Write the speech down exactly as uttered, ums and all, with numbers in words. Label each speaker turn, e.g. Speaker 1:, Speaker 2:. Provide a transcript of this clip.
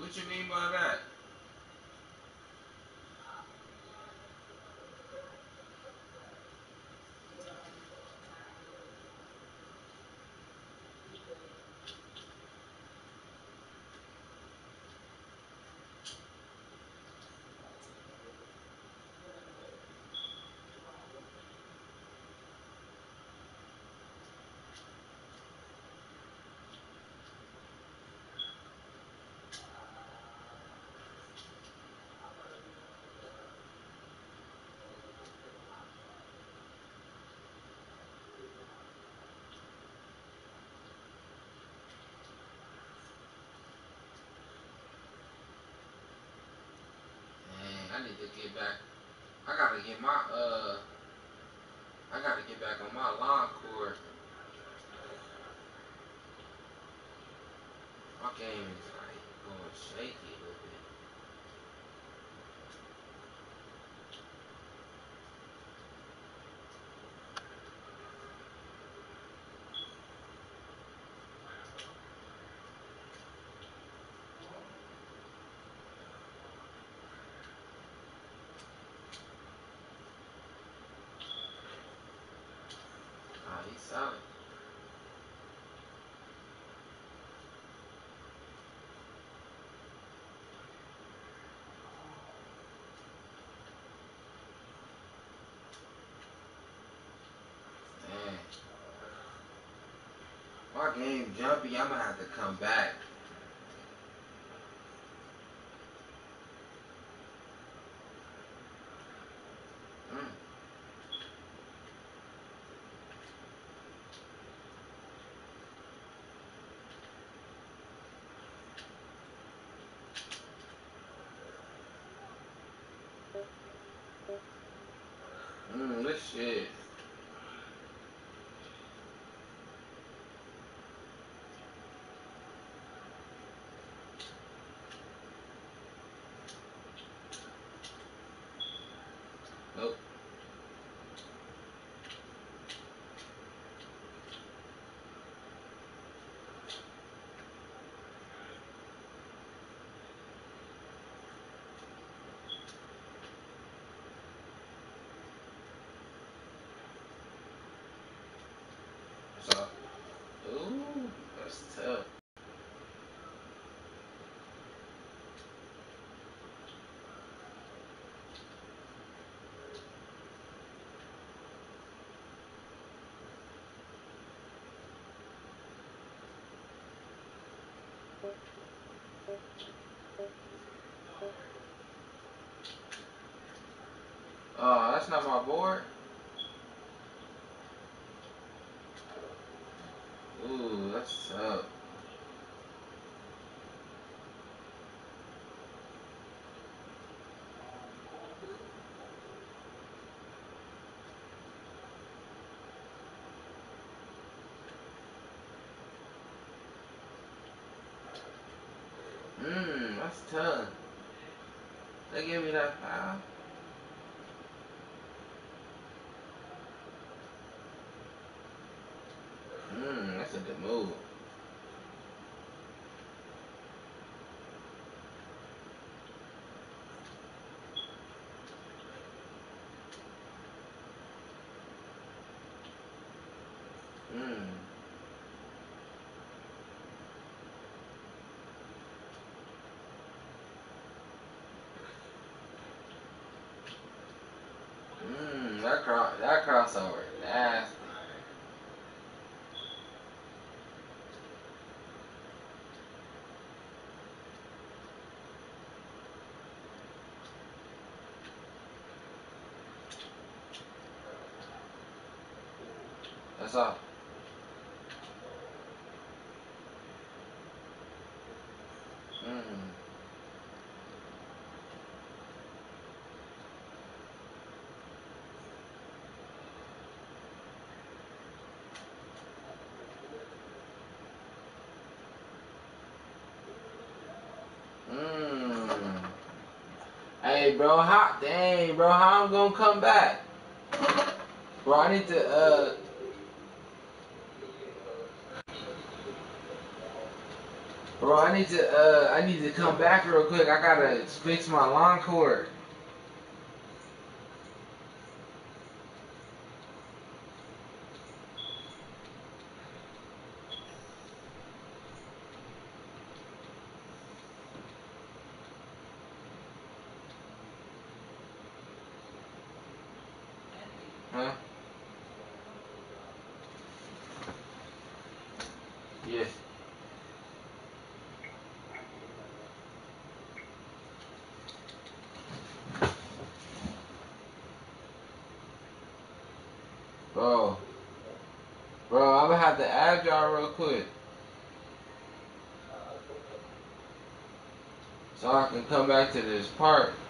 Speaker 1: What you mean by that? Dang, I need to get back. I gotta get my uh. I gotta get back on my lawn cord. My game is like going shaky a little bit. Ah, he's solid. Dang. My game jumpy. I'm gonna have to come back. Mm. Mm, this shit. Nope. So, ooh, that's tough. Oh, that's not my board. Ooh, that's tough. Mmm, that's tough. They give me that foul. Mmm, that's a good move. Mmm. Mmm, that cross, that crossover, nasty. That's all. Mmm. Mmm. Hey, bro, how, dang, bro, how I'm gonna come back? Bro, I need to, uh, Bro, I need to uh I need to come back real quick. I gotta fix my lawn cord. Huh? Yes. Bro. Bro, I'm gonna have to add y'all real quick. So I can come back to this part.